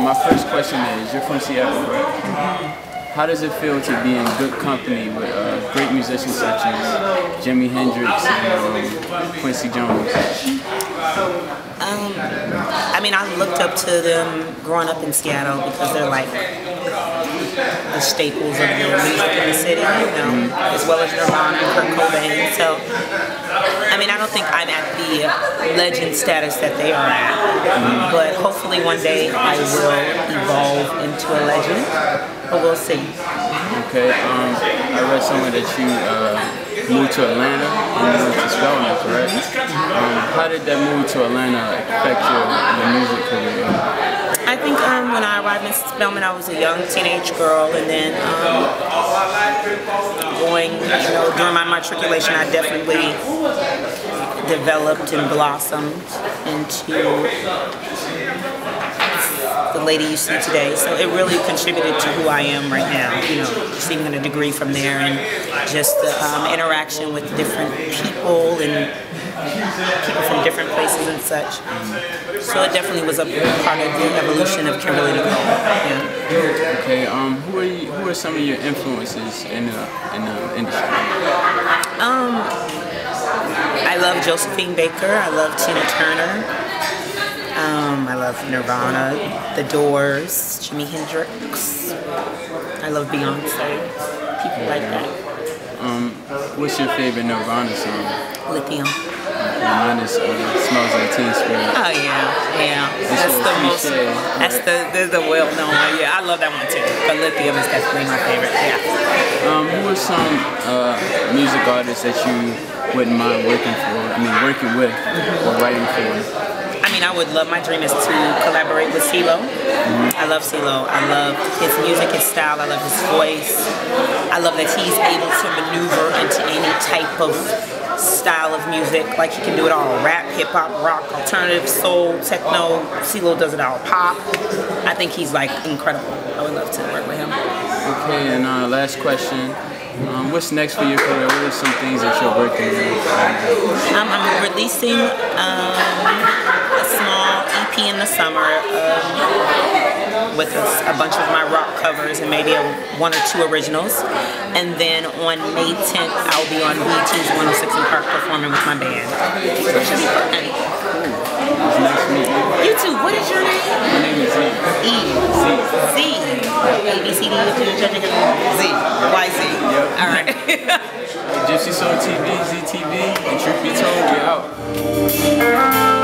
my first question is, you're from Seattle, correct? How does it feel to be in good company with great musicians such as Jimi Hendrix and Quincy Jones? I mean, I looked up to them growing up in Seattle because they're like the staples of the music in the city, you know, as well as Nirvana and Kurt Cobain. So, I mean, I don't think I'm at the legend status that they are at, but hopefully one day I will evolve into a legend, but we'll see. Okay, I read somewhere that you moved to Atlanta and moved to Spelman, correct? How did that move to Atlanta affect your music career? I think when I arrived in Spelman, I was a young teenage girl, and then during my matriculation, I definitely developed and blossomed into the lady you see today. So it really contributed to who I am right now, you know, receiving a degree from there and just the interaction with different people and people from different places and such. So it definitely was a part of the evolution of Kimberly Nicole. Yeah. Okay, who are some of your influences in the industry? I love Josephine Baker, I love Tina Turner. I love Nirvana, The Doors, Jimi Hendrix. I love Beyonce, people like that. What's your favorite Nirvana song? Lithium. Mine is Smells Like Teen Spirit. Oh yeah. That's the most. That's the well-known one. Yeah, I love that one too. But Lithium is definitely my favorite. Yeah. Who are some music artists that you wouldn't mind working with or writing for? I mean, I would love, my dream is to collaborate with CeeLo. I love CeeLo. I love his music, his style. I love his voice. I love that he's able to maneuver into any type of style of music. Like, he can do it all. Rap, hip-hop, rock, alternative, soul, techno. CeeLo does it all. Pop. I think he's, like, incredible. I would love to work with him. Okay, and last question. What's next for your career? What are some things that you're working on? I'm releasing a small EP in the summer with a bunch of my rock covers and maybe one or two originals. And then on May 10th, I'll be on BET's 106 in Park performing with my band. So it should be fun. It's nice to meet you. You too. What is your name? My name is Z. E. Z. A, B, C, D, Z. Y, Z. Yep. All right. Gypsy Soul TV, ZTV, and Truth Be Told, we out.